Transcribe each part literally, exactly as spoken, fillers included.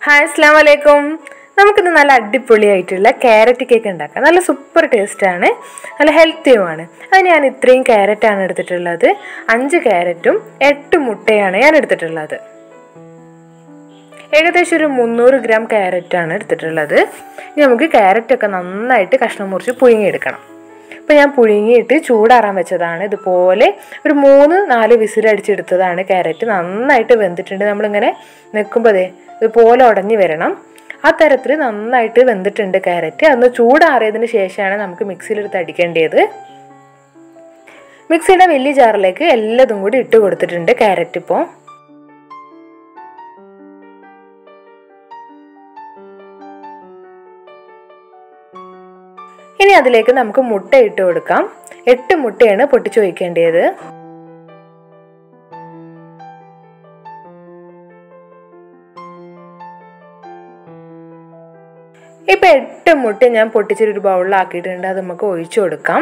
Hi അസ്സലാമു അലൈക്കും. നമുക്കിന്ന് നല്ല അടിപൊളിയായിട്ടുള്ള ക്യാരറ്റ് കേക്ക് ഉണ്ടാക്കാം. നല്ല സൂപ്പർ ടേസ്റ്റാണ്, നല്ല ഹെൽത്തിയുമാണ്. അത് ഞാൻ ഇത്രയും ക്യാരറ്റാണ് എടുത്തിട്ടുള്ളത്. അഞ്ച് ക്യാരറ്റും എട്ട് മുട്ടയാണ് ഞാൻ എടുത്തിട്ടുള്ളത്. ഏകദേശം ഒരു മുന്നൂറ് ഗ്രാം ക്യാരറ്റാണ് എടുത്തിട്ടുള്ളത്. ഇനി നമുക്ക് ക്യാരറ്റൊക്കെ നന്നായിട്ട് കഷ്ണം മുറിച്ച് പുഴുങ്ങിയെടുക്കണം. അപ്പോൾ ഞാൻ പുഴുങ്ങിയിട്ട് ചൂടാറാൻ വെച്ചതാണ്. ഇതുപോലെ ഒരു മൂന്ന് നാല് വിസിലടിച്ചെടുത്തതാണ്. ക്യാരറ്റ് നന്നായിട്ട് വെന്തിട്ടുണ്ട്. നമ്മളിങ്ങനെ നിൽക്കുമ്പോഴേ ഇതുപോലെ ഉടഞ്ഞു വരണം. ആ തരത്തിൽ നന്നായിട്ട് വെന്തിട്ടുണ്ട് ക്യാരറ്റ്. അതൊന്ന് ചൂടാറിയതിന് ശേഷമാണ് നമുക്ക് മിക്സിയിലെടുത്ത് അടിക്കേണ്ടത്. മിക്സിയുടെ വലിയ ജാറിലേക്ക് എല്ലാതും കൂടി ഇട്ട് കൊടുത്തിട്ടുണ്ട് ക്യാരറ്റ്. ഇപ്പോൾ ഇനി അതിലേക്ക് നമുക്ക് മുട്ട ഇട്ട് കൊടുക്കാം. എട്ട് മുട്ടയാണ് പൊട്ടിച്ച് വയ്ക്കേണ്ടത്. ഇപ്പം എട്ട് മുട്ട ഞാൻ പൊട്ടിച്ചൊരു ബൗളിലാക്കിയിട്ടുണ്ട്. അത് നമുക്ക് ഒഴിച്ചു കൊടുക്കാം.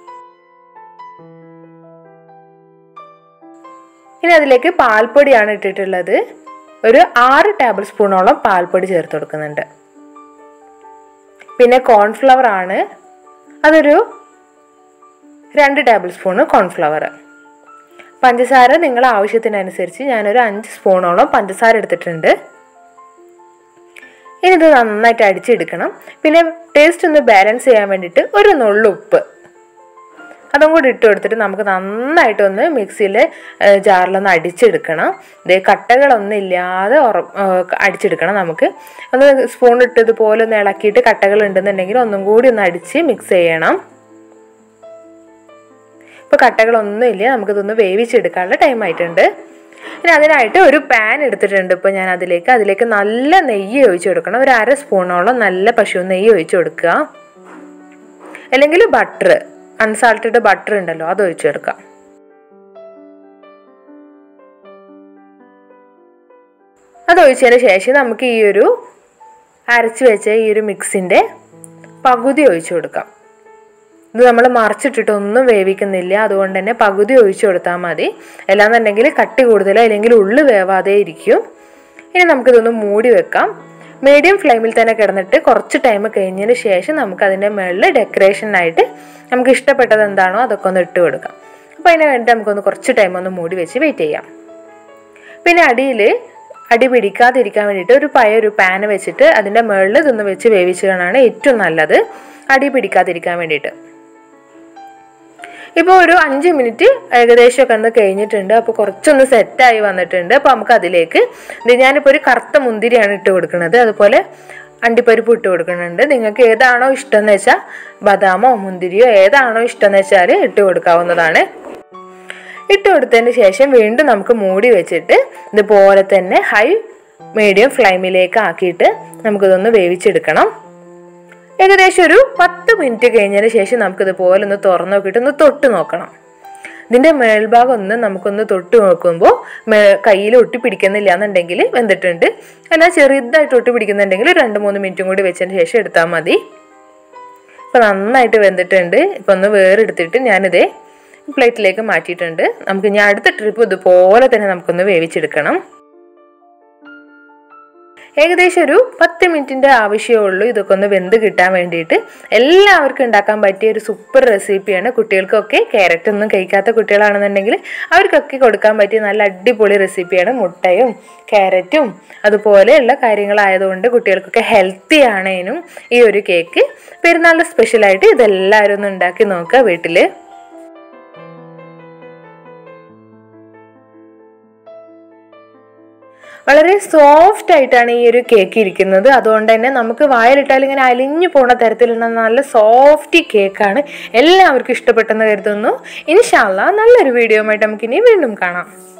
ഇനി അതിലേക്ക് പാൽപ്പൊടിയാണ് ഇട്ടിട്ടുള്ളത്. ഒരു ആറ് ടേബിൾ സ്പൂണോളം പാൽപ്പൊടി ചേർത്ത് കൊടുക്കുന്നുണ്ട്. പിന്നെ കോൺഫ്ലവർ ആണ്, അതൊരു രണ്ട് ടേബിൾ സ്പൂണ് കോൺഫ്ലവർ. പഞ്ചസാര നിങ്ങളുടെ ആവശ്യത്തിനനുസരിച്ച് ഞാനൊരു അഞ്ച് സ്പൂണോളം പഞ്ചസാര എടുത്തിട്ടുണ്ട്. ഇനി ഇത് നന്നായിട്ട് അടിച്ചെടുക്കണം. പിന്നെ ടേസ്റ്റ് ഒന്ന് ബാലൻസ് ചെയ്യാൻ വേണ്ടിയിട്ട് ഒരു നുള്ളു ഉപ്പ് അതും കൂടി ഇട്ട് കൊടുത്തിട്ട് നമുക്ക് നന്നായിട്ടൊന്ന് മിക്സിയിൽ ജാറിലൊന്ന് അടിച്ചെടുക്കണം. ഇത് കട്ടകളൊന്നും ഇല്ലാതെ ഉറ അടിച്ചെടുക്കണം. നമുക്ക് ഒന്ന് സ്പൂൺ ഇട്ട് ഇതുപോലെ ഒന്ന് ഇളക്കിയിട്ട് കട്ടകൾ ഉണ്ടെന്നുണ്ടെങ്കിൽ ഒന്നും കൂടി ഒന്ന് അടിച്ച് മിക്സ് ചെയ്യണം. ഇപ്പോൾ കട്ടകളൊന്നും ഇല്ല. നമുക്കിതൊന്ന് വേവിച്ചെടുക്കാനുള്ള ടൈം ആയിട്ടുണ്ട്. ഇനി അതിനായിട്ട് ഒരു പാൻ എടുത്തിട്ടുണ്ട്. ഇപ്പോൾ ഞാൻ അതിലേക്ക് അതിലേക്ക് നല്ല നെയ്യ് ഒഴിച്ച് കൊടുക്കണം. ഒരു അര സ്പൂണോളം നല്ല പശു നെയ്യ് ഒഴിച്ച് കൊടുക്കുക. അല്ലെങ്കിൽ ബട്ടർ, അൺസാൾട്ടഡ് ബട്ടർ ഉണ്ടല്ലോ, അത് ഒഴിച്ച് കൊടുക്കാം. അത് ഒഴിച്ചതിന് ശേഷം നമുക്ക് ഈ ഒരു അരച്ച് വെച്ച ഈ ഒരു മിക്സിൻ്റെ പകുതി ഒഴിച്ചു കൊടുക്കാം. ഇത് നമ്മൾ മറിച്ചിട്ടിട്ട് ഒന്നും വേവിക്കുന്നില്ല, അതുകൊണ്ട് തന്നെ പകുതി ഒഴിച്ചു കൊടുത്താൽ മതി. അല്ലാന്നുണ്ടെങ്കിൽ കട്ടി കൂടുതലോ അല്ലെങ്കിൽ ഉള്ളു വേവാതെ ഇരിക്കും. ഇനി നമുക്കിതൊന്ന് മൂടി വെക്കാം. മീഡിയം ഫ്ലെയിമിൽ തന്നെ കിടന്നിട്ട് കുറച്ച് ടൈം കഴിഞ്ഞതിന് ശേഷം നമുക്ക് അതിൻ്റെ മുകളിൽ ഡെക്കറേഷനായിട്ട് നമുക്ക് ഇഷ്ടപ്പെട്ടത് എന്താണോ അതൊക്കെ ഒന്ന് ഇട്ട് കൊടുക്കാം. അപ്പോൾ അതിന് വേണ്ടി നമുക്കൊന്ന് കുറച്ച് ടൈം ഒന്ന് മൂടി വെച്ച് വെയിറ്റ് ചെയ്യാം. പിന്നെ അടിയിൽ അടി പിടിക്കാതിരിക്കാൻ വേണ്ടിയിട്ട് ഒരു പഴയ ഒരു പാൻ വെച്ചിട്ട് അതിൻ്റെ മുകളിൽ ഇതൊന്ന് വെച്ച് വേവിച്ചതാണ് ഏറ്റവും നല്ലത്, അടി പിടിക്കാതിരിക്കാൻ വേണ്ടിയിട്ട്. ഇപ്പോൾ ഒരു അഞ്ച് മിനിറ്റ് ഏകദേശമൊക്കെ ഒന്ന് കഴിഞ്ഞിട്ടുണ്ട്. അപ്പോൾ കുറച്ചൊന്ന് സെറ്റായി വന്നിട്ടുണ്ട്. അപ്പോൾ നമുക്ക് അതിലേക്ക് ഞാനിപ്പോൾ ഒരു കറുത്ത മുന്തിരിയാണ് ഇട്ട് കൊടുക്കുന്നത്. അതുപോലെ അണ്ടിപ്പരിപ്പ് ഇട്ട് കൊടുക്കുന്നുണ്ട്. നിങ്ങൾക്ക് ഏതാണോ ഇഷ്ടം എന്ന് വെച്ചാൽ ബദാമോ മുന്തിരിയോ ഏതാണോ ഇഷ്ടം എന്ന് വെച്ചാൽ ഇട്ട് കൊടുക്കാവുന്നതാണ്. ഇട്ട് കൊടുത്തതിന് ശേഷം വീണ്ടും നമുക്ക് മൂടി വെച്ചിട്ട് ഇതുപോലെ തന്നെ ഹൈ മീഡിയം ഫ്ലെയിമിലേക്ക് ആക്കിയിട്ട് നമുക്കിതൊന്ന് വേവിച്ചെടുക്കണം. ഏകദേശം ഒരു പത്ത് മിനിറ്റ് കഴിഞ്ഞതിന് ശേഷം നമുക്കിതുപോലെ ഒന്ന് തുറന്നു നോക്കിയിട്ട് ഒന്ന് തൊട്ട് നോക്കണം. ഇതിൻ്റെ മേൽഭാഗം ഒന്ന് നമുക്കൊന്ന് തൊട്ട് നോക്കുമ്പോൾ മേ കയ്യിൽ ഒട്ടി പിടിക്കുന്നില്ല എന്നുണ്ടെങ്കിൽ വെന്തിട്ടുണ്ട്. എന്നാൽ ചെറുതായിട്ട് ഒട്ടി പിടിക്കുന്നുണ്ടെങ്കിൽ രണ്ട് മൂന്ന് മിനിറ്റും കൂടി വെച്ചതിന് ശേഷം എടുത്താൽ മതി. ഇപ്പം നന്നായിട്ട് വെന്തിട്ടുണ്ട്. ഇപ്പം ഒന്ന് വേറെടുത്തിട്ട് ഞാനിതേ പ്ലേറ്റിലേക്ക് മാറ്റിയിട്ടുണ്ട്. നമുക്ക് ഇനി അടുത്ത ട്രിപ്പ് ഇതുപോലെ തന്നെ നമുക്കൊന്ന് വേവിച്ചെടുക്കണം. ഏകദേശം ഒരു പത്ത് മിനിറ്റിൻ്റെ ആവശ്യമേ ഉള്ളൂ ഇതൊക്കെ ഒന്ന് വെന്ത് കിട്ടാൻ വേണ്ടിയിട്ട്. എല്ലാവർക്കും ഉണ്ടാക്കാൻ പറ്റിയ ഒരു സൂപ്പർ റെസിപ്പിയാണ്. കുട്ടികൾക്കൊക്കെ ക്യാരറ്റ് ഒന്നും കഴിക്കാത്ത കുട്ടികളാണെന്നുണ്ടെങ്കിൽ അവർക്കൊക്കെ കൊടുക്കാൻ പറ്റിയ നല്ല അടിപൊളി റെസിപ്പിയാണ്. മുട്ടയും ക്യാരറ്റും അതുപോലെയുള്ള കാര്യങ്ങളായതുകൊണ്ട് കുട്ടികൾക്കൊക്കെ ഹെൽത്തി ആണേനും ഈ ഒരു കേക്ക്. പെരുന്നാളിൻ്റെ സ്പെഷ്യലായിട്ട് ഇതെല്ലാവരും ഒന്ന് ഉണ്ടാക്കി നോക്കുക വീട്ടിൽ. വളരെ സോഫ്റ്റ് ആയിട്ടാണ് ഈ ഒരു കേക്ക് ഇരിക്കുന്നത്. അതുകൊണ്ട് തന്നെ നമുക്ക് വായിലിട്ടാൽ ഇങ്ങനെ അലിഞ്ഞു പോണ തരത്തിലുള്ള നല്ല സോഫ്റ്റ് കേക്കാണ്. എല്ലാവർക്കും ഇഷ്ടപ്പെട്ടെന്ന് കരുതുന്നു. ഇൻഷാ അല്ലാഹ് നല്ലൊരു വീഡിയോ ആയിട്ട് നമുക്കിനി വീണ്ടും കാണാം.